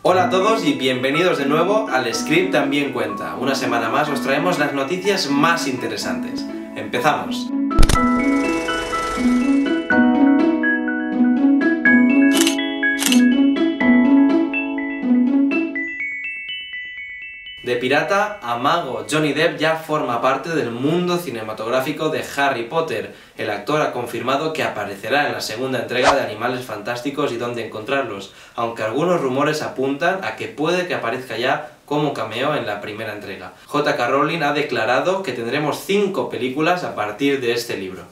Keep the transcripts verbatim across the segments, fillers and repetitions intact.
Hola a todos y bienvenidos de nuevo al Script También Cuenta. Una semana más os traemos las noticias más interesantes. ¡Empezamos! De pirata a mago, Johnny Depp ya forma parte del mundo cinematográfico de Harry Potter. El actor ha confirmado que aparecerá en la segunda entrega de Animales Fantásticos y Dónde Encontrarlos, aunque algunos rumores apuntan a que puede que aparezca ya como cameo en la primera entrega. J K Rowling ha declarado que tendremos cinco películas a partir de este libro.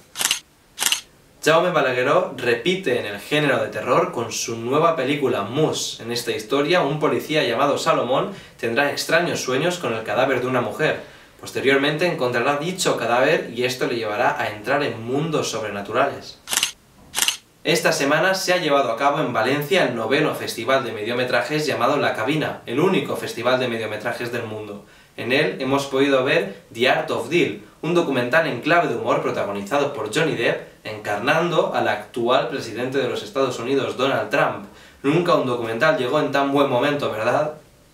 Jaume Balagueró repite en el género de terror con su nueva película Mus. En esta historia, un policía llamado Salomón tendrá extraños sueños con el cadáver de una mujer. Posteriormente encontrará dicho cadáver y esto le llevará a entrar en mundos sobrenaturales. Esta semana se ha llevado a cabo en Valencia el noveno festival de mediometrajes llamado La Cabina, el único festival de mediometrajes del mundo. En él hemos podido ver The Art of Deal, un documental en clave de humor protagonizado por Johnny Depp, encarnando al actual presidente de los Estados Unidos, Donald Trump. Nunca un documental llegó en tan buen momento, ¿verdad?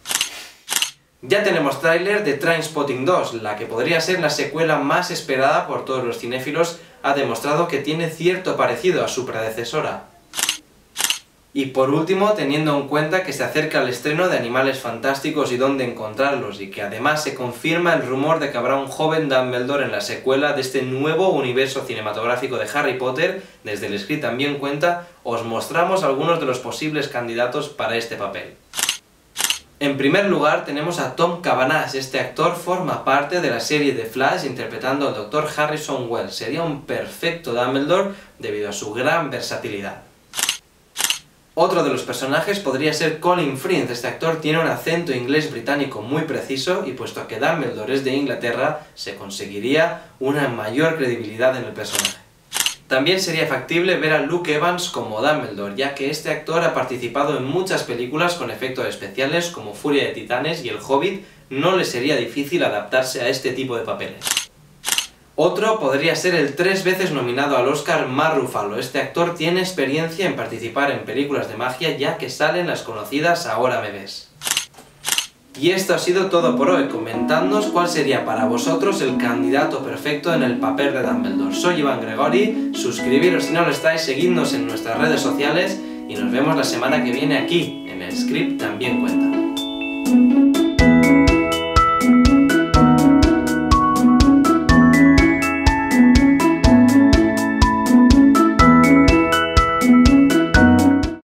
Ya tenemos tráiler de Trainspotting dos, la que podría ser la secuela más esperada por todos los cinéfilos, ha demostrado que tiene cierto parecido a su predecesora. Y por último, teniendo en cuenta que se acerca el estreno de Animales Fantásticos y Dónde Encontrarlos, y que además se confirma el rumor de que habrá un joven Dumbledore en la secuela de este nuevo universo cinematográfico de Harry Potter, desde el Script También Cuenta, os mostramos algunos de los posibles candidatos para este papel. En primer lugar tenemos a Tom Cavanagh. Este actor forma parte de la serie The Flash interpretando al doctor Harrison Wells. Sería un perfecto Dumbledore debido a su gran versatilidad. Otro de los personajes podría ser Colin Firth. Este actor tiene un acento inglés británico muy preciso y puesto que Dumbledore es de Inglaterra, se conseguiría una mayor credibilidad en el personaje. También sería factible ver a Luke Evans como Dumbledore, ya que este actor ha participado en muchas películas con efectos especiales como Furia de Titanes y El Hobbit. No le sería difícil adaptarse a este tipo de papeles. Otro podría ser el tres veces nominado al Oscar Mark Ruffalo. Este actor tiene experiencia en participar en películas de magia ya que salen las conocidas Ahora me ves. Y esto ha sido todo por hoy. Comentadnos cuál sería para vosotros el candidato perfecto en el papel de Dumbledore. Soy Iván Gregori, suscribiros si no lo estáis, seguidnos en nuestras redes sociales y nos vemos la semana que viene aquí, en el Script También Cuenta.